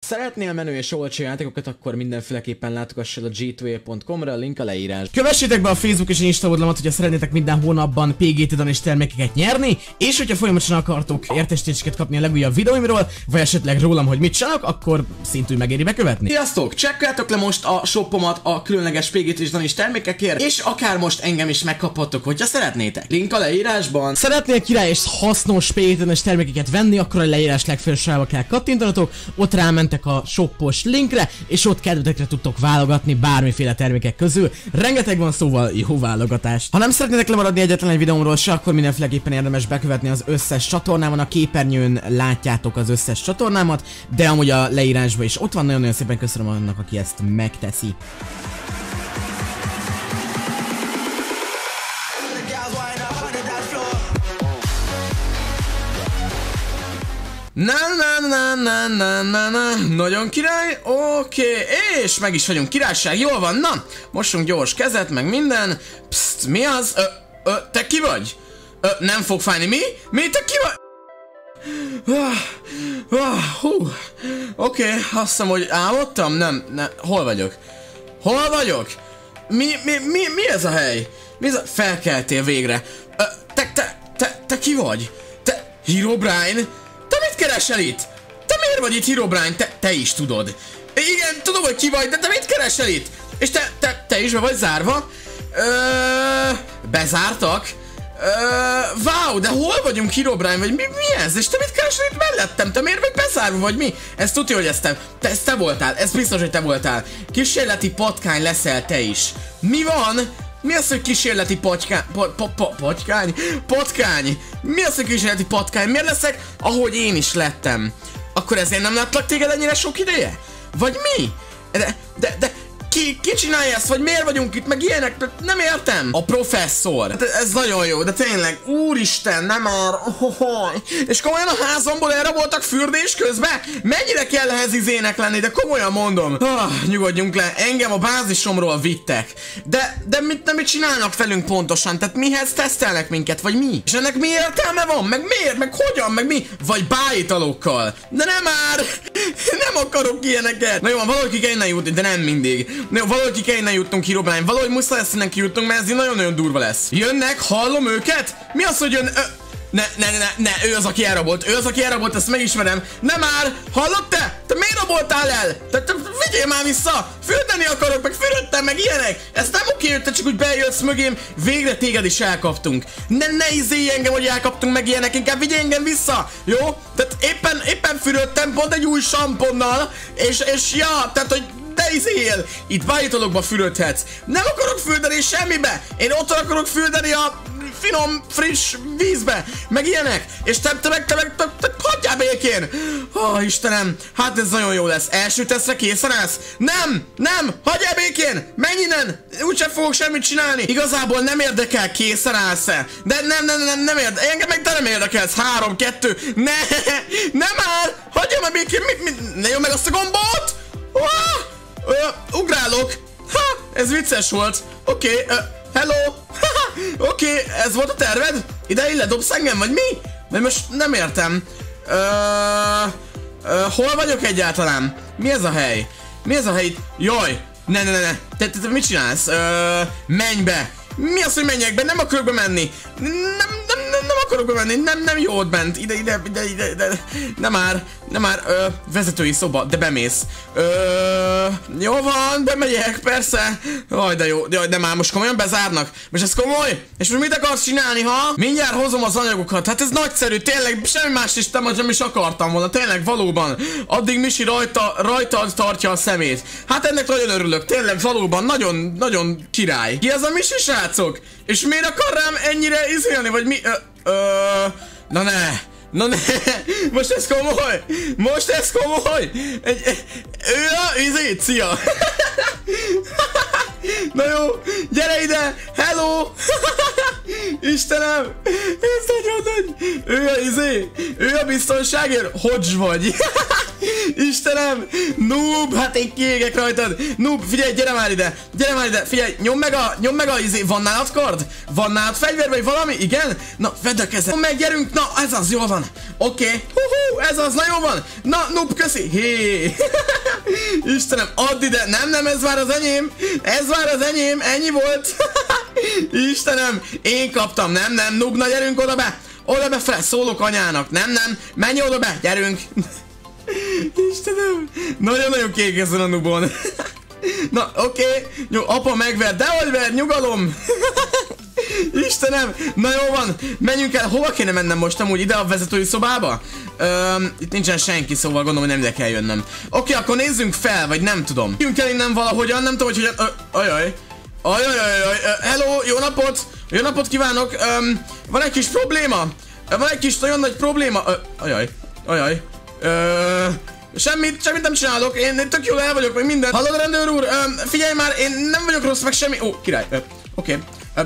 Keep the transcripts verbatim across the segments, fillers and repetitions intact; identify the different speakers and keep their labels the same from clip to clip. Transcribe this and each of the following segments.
Speaker 1: Szeretnél menő és olcsó játékokat, akkor mindenféleképpen látogass el a G kettő A pont com-ra, a link a leírás. Kövessétek be a Facebook és Insta oldalamat, hogyha szeretnétek minden hónapban P G T-dan és termékeket nyerni, és hogyha folyamatosan akartok értesítéseket kapni a legújabb videóimról, vagy esetleg rólam, hogy mit csinálok, akkor szintúgy megéri bekövetni. Sziasztok! Csekkoljátok le most a shoppomat a különleges P G T-dan és termékekért, és akár most engem is megkaphattok, hogyha szeretnétek. Link a leírásban. Szeretnél király és hasznos P G T-dan és termékeket venni, akkor a leírás legfelsősába kell kattintanatok, ott rámentek a shoppos linkre, és ott kedvetekre tudtok válogatni bármiféle termékek közül. Rengeteg van, szóval jó válogatást. Ha nem szeretnétek lemaradni egyetlen egy videómról se, akkor mindenféleképpen érdemes bekövetni az összes csatornámon. A képernyőn látjátok az összes csatornámat, de amúgy a leírásban is ott van. Nagyon-nagyon szépen köszönöm annak, aki ezt megteszi. Na na na na na na na, nagyon király, oké, okay. És meg is vagyunk, királyság, jól van, na, mossunk gyors kezet, meg minden. Pszt, mi az? Ö, ö, te ki vagy? Ö, nem fog fájni, mi? Mi, te ki vagy? Uh, uh, hú, oké, okay. Azt hiszem, hogy álmodtam, nem, nem, hol vagyok? Hol vagyok? Mi, mi, mi, mi ez a hely? Mi ez a... Felkeltél végre. Ö, te, te, te, te ki vagy? Te, Herobrine? Te mit keresel itt? Te miért vagy itt, Herobrine? Te, te is tudod. Igen, tudom, hogy ki vagy, de te mit keresel itt? És te, te, te is be vagy zárva? Ö, bezártak? Ö, wow, de hol vagyunk, Herobrine? Vagy mi, mi ez? És te mit keresel itt mellettem? Te miért vagy bezárva, vagy mi? Ez tudja, hogy ez te, te, ez te voltál. Ez biztos, hogy te voltál. Kísérleti patkány leszel te is. Mi van? Mi az, hogy kísérleti patkány? Po, po, po, patkány? Patkány? Mi az, hogy kísérleti patkány? Miért leszek, ahogy én is lettem? Akkor ezért nem látlak téged ennyire sok ideje? Vagy mi? De, de, de ki, ki csinálja ezt? Vagy miért vagyunk itt? Meg ilyenek? Nem értem. A professzor. De ez nagyon jó, de tényleg, úristen, nem már. Ohohoy. És komolyan a házamból elraboltak fürdés közben? Mennyire kell ehhez izének lenni? De komolyan mondom. Ah, nyugodjunk le, engem a bázisomról vittek. De, de mit, nem mit csinálnak velünk pontosan? Tehát mihez tesztelnek minket? Vagy mi? És ennek mi értelme van? Meg miért? Meg hogyan? Meg mi? Vagy bájitalokkal? De nem már! Nem akarok ilyeneket! Na jó, valahogy ki kell innen jutni, de nem mindig. Na jó, valahogy ki kell innen jutnunk, Herobrine. Valahogy muszáj lesz innen kijutnunk, mert ez nagyon-nagyon durva lesz. Jönnek, hallom őket? Mi az, hogy jön... Ö... Ne, ne, ne, ne, ő az, aki elrabolt, ő az, aki elrabolt, ezt megismerem. Nem már! Hallod te? Te miért raboltál el? Te, te vigyél már vissza! Fürdeni akarok, meg fürödtem, meg ilyenek! Ez nem oké, hogy te csak úgy bejössz mögém, végre téged is elkaptunk. Ne, ne izélj engem, hogy elkaptunk meg ilyenek, inkább vigyél engem vissza, jó? Tehát éppen, éppen fürödtem pont egy új samponnal, és, és ja, tehát, hogy de izél! Itt bájitolokba fürödhetsz. Nem akarok fürdeni semmibe! Én ott akarok fürdeni a finom, friss vízbe, meg ilyenek, és te, te meg, te meg, te, te hagyjál békén! Ó, oh, Istenem, hát ez nagyon jó lesz. Első tesztre készen állsz? Nem, nem, hagyjál békén! Menj innen! Úgyse fogok semmit csinálni. Igazából nem érdekel, készen állsz-e. De nem, nem, nem, nem érdekel, engem meg te nem érdekelsz. Három, kettő, ne, nem már! Hagyjál már békén, mi, mi, ne jó meg azt a gombot! Oh! Ö, ugrálok! Ha! Ez vicces volt! Oké, okay, uh, hello! Oké, okay, ez volt a terved? Ide ille dobsz engem, vagy mi? De most nem értem. Ö, ö, hol vagyok egyáltalán? Mi ez a hely? Mi ez a hely? Jaj! Ne, ne, ne, ne! Te, te, te mit csinálsz? Ö, menj be! Mi az, hogy menjek be? Nem akarok bemenni! Nem, nem, nem, nem akarok bemenni! Nem, nem jó ott bent! Ide, ide, ide, ide, ide. Nem már! Nem már! Ö, vezetői szoba, de bemész! Ö, jó van, bemegyek, persze! Jaj, de jó, jaj, de már most komolyan bezárnak? Most ez komoly? És most mit akarsz csinálni, ha? Mindjárt hozom az anyagokat, hát ez nagyszerű, tényleg, semmi más is nem, nem is akartam volna, tényleg, valóban. Addig Misi rajta, rajta tartja a szemét. Hát ennek nagyon örülök, tényleg, valóban, nagyon, nagyon király. Ki az a Misi, srácok? És miért akar rám ennyire izélni, vagy mi? Ö, ö, na ne! Na ne! Most ez komoly! Most ez komoly! Egy, ő a izét, szia! Na jó, gyere ide! Hello! Istenem! Ez nagyon nagy! Ő a izé! Ő a biztonságért! Hogy vagy? Istenem! Noob! Hát én kiégek rajtad! Noob, figyelj, gyere már ide! Gyere már ide! Figyelj, nyomd meg a, nyomd meg a izé! Van nálad kard? Van nálad fegyver vagy valami? Igen? Na, vedd a kezed! Meg gyerünk! Na, ez az, jól van! Oké! Okay. Hú, ez az, na jó van! Na, Noob, köszi! Hé! Istenem, add ide! Nem, nem, ez már az enyém! Ez már az enyém! Ennyi volt! Istenem! Én kaptam! Nem, nem, Noob, na gyerünk oda be! Oda be fel, szólok anyának! Nem, nem! Menj oda be! Gyerünk! Istenem! Nagyon-nagyon kék ezen a Noobon! Na, oké! Okay. Jó, apa megver! Dehogy ver! Nyugalom! Istenem! Na jó van! Menjünk el! Hova kéne mennem most amúgy? Ide a vezetői szobába? Öm, itt nincsen senki, szóval gondolom, hogy nem ide kell jönnöm. Oké, okay, akkor nézzünk fel, vagy nem tudom. Jöjjünk el innen valahogyan, nem tudom, hogy hogyan... Ajaj! Ajajajaj! Hello! Jó napot! Jó napot kívánok! Öm, van egy kis probléma! Van egy kis nagyon nagy probléma! Ö, ajaj! Ajaj! Ö, semmit, semmit nem csinálok, én, én tök jól el vagyok, meg minden. Hallod, rendőr úr? Öm, figyelj már, én nem vagyok rossz, meg semmi... Ó, király! Oké.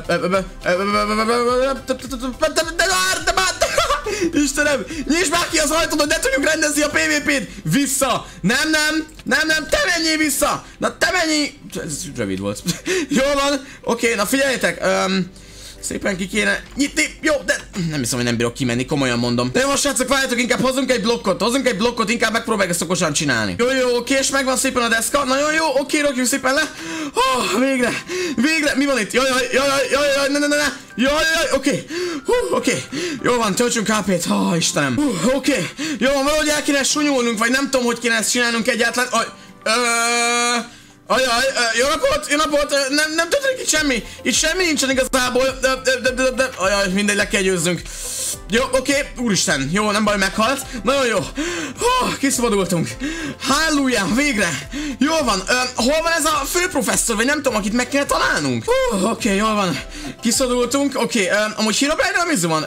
Speaker 1: Istenem, nyisd már ki az ajtót, hogy ne tudjuk rendezni a pé vé pét! Vissza! Nem, nem! Nem, nem, te menjél vissza! Na te menjél! Ez rövid volt. Jól van, oké, na figyeljetek! Um, szépen ki kéne nyitni, jó, de nem hiszem, hogy nem bírok kimenni, komolyan mondom. De most srácok, várjátok, inkább hozzunk egy blokkot, hozzunk egy blokkot, inkább megpróbáljuk ezt okosan csinálni. Jó, jó, oké, és megvan szépen a deszka, nagyon jó, oké, rakjuk szépen le. Oh, végre, végre, mi van itt? Jaj, jaj, jaj, jaj, jaj, ne, ne, ne, ne. Jaj, jaj, oké, hú, oké, jó van, töltsünk há pét, oh, Istenem. Hú, oké, jó van, valahogy el kéne sunyulnunk, vagy nem tudom, hogy kéne ezt csinálnunk egyáltalán. Aj, ö... Ajaj, jó napot, jó napot, nem, nem történik itt semmi, itt semmi nincsen igazából, de, de, de, de, de. Ajaj, mindegy, le kell győzzünk. Jó, oké, okay. Úristen, jó, nem baj, meghalt, nagyon jó, oh, kiszabadultunk, halleluja, végre, jól van, uh, hol van ez a főprofesszor, vagy nem tudom, akit meg kéne találnunk? Uh, oké, okay, jól van, kiszabadultunk, oké, okay, uh, amúgy Herobrine-nál mi van?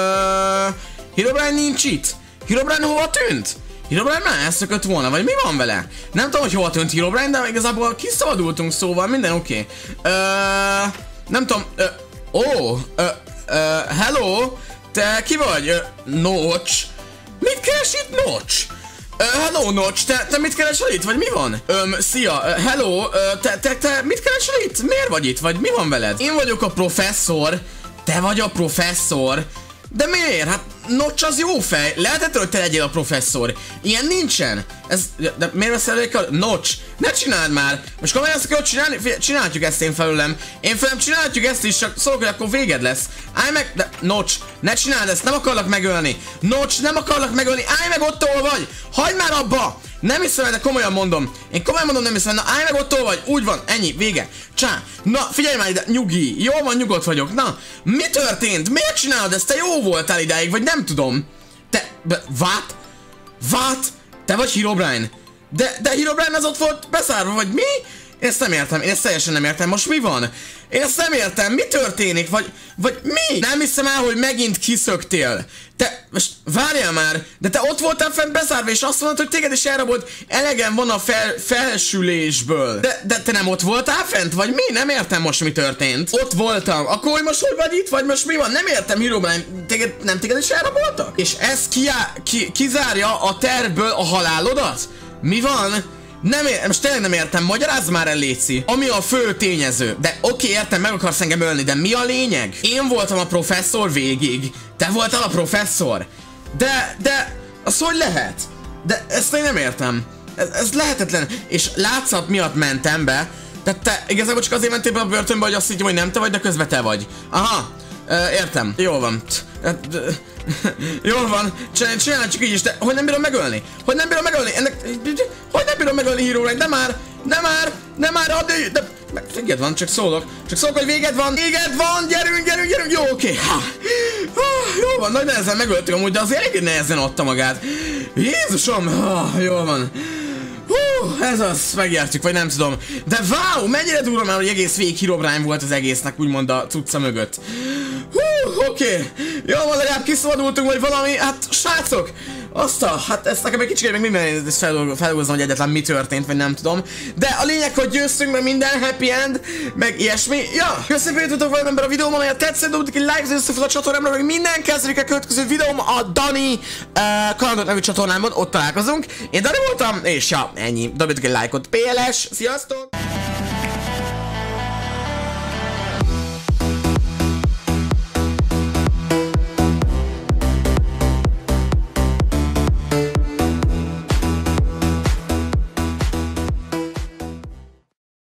Speaker 1: Uh, Herobrine nincs itt, Herobrine hova tűnt? Herobrine már elszökött volna, vagy mi van vele? Nem tudom, hogy hova tűnt Herobrine, de igazából kiszabadultunk, szóval minden oké. Okay. Uh, nem tudom, uh, ó, oh, uh, uh, hello, te ki vagy? Uh, Notch. Mit keres itt Notch? Uh, hello Notch, te, te mit keresel itt, vagy mi van? Um, szia, uh, hello, uh, te, te, te mit keresel itt? Miért vagy itt, vagy mi van veled? Én vagyok a professzor, te vagy a professzor. De miért? Hát Notch az jó fej. Lehetett, hogy te legyél a professzor. Ilyen nincsen. Ez, de miért veszeljük a Notch? Ne csináld már. Most komolyan ezt kell csinálni? Csinálhatjuk ezt én felőlem. Én felőlem csinálhatjuk ezt is, csak szólok, hogy akkor véged lesz. Állj meg, de Notch, ne csináld ezt, nem akarlak megölni. Notch, nem akarlak megölni, állj meg ott, ahol vagy. Hagyd már abba. Nem hiszem, de komolyan mondom. Én komolyan mondom, nem hiszem, na állj meg ott, ahol vagy. Úgy van, ennyi, vége. Csá. Na, figyelj már ide, nyugi. Jó van, nyugodt vagyok. Na, mi történt? Miért csinálod ezt? Te jó voltál idáig, vagy nem tudom. Te, what? What? Te vagy Herobrine? De, de Herobrine az ott volt beszárva, vagy mi? Én ezt nem értem, én ezt teljesen nem értem. Most mi van? Én ezt nem értem, mi történik? Vagy, vagy mi? Nem hiszem el, hogy megint kiszöktél. Te, most várjál már, de te ott voltál fent bezárva, és azt mondod, hogy téged is elrabolt, elegem van a fel, felsülésből. De, de te nem ott voltál fent, vagy mi? Nem értem most, mi történt. Ott voltam, akkor hogy most hogy vagy itt, vagy most mi van? Nem értem, Herobrine, téged, nem téged is elraboltak? És ez kiá, ki, kizárja a tervből a halálodat? Mi van? Nem értem, most tényleg nem értem, magyarázz már el, léci. Ami a fő tényező. De oké, okay, értem, meg akarsz engem ölni, de mi a lényeg? Én voltam a professzor végig. Te voltál a professzor. De, de, az hogy lehet? De ezt én nem értem. Ez, ez lehetetlen. És látszat miatt mentem be. De te igazából csak azért mentél be a börtönbe, hogy azt hittem, hogy nem te vagy, de közben te vagy. Aha, uh, értem. Jól van. Jól van, csinálj csak így is, de hogy nem bírom megölni? Hogy nem bírom megölni? Ennek... Hogy nem bírom megölni Herobrine? De már! De már! De már! Adj! De... Véged van, csak szólok. Csak szólok, hogy véged van! Véged van! Gyerünk, gyerünk, gyerünk! Jó, oké! Jó van, nagy nehezen megöltük amúgy, de azért elég nehezen adta magát. Jézusom! Ah, jól van. Hú, ez az, megjártjuk, vagy nem tudom. De wow, mennyire durva már, hogy egész végig Herobrine volt az egésznek, úgymond a cucca mögött. Hú, oké. Okay. Jó, van, legalább kiszabadultunk, vagy valami. Hát, srácok, azt a, hát ezt nekem egy kicsit még minden feldolgozom, hogy egyetlen mi történt, vagy nem tudom. De a lényeg, hogy győztünk, meg minden happy end, meg ilyesmi. Ja, köszönöm, hogy tudtok velem ebben a videóban, hogy tetszett, dobjuk egy like, összefut a csatornámra, meg minden kezdődik a következő videóm a Dani uh, Kalandok nevű csatornámon, ott találkozunk. Én Dani voltam, és ja, ennyi. Dobjuk egy like-ot. pé el es, sziasztok!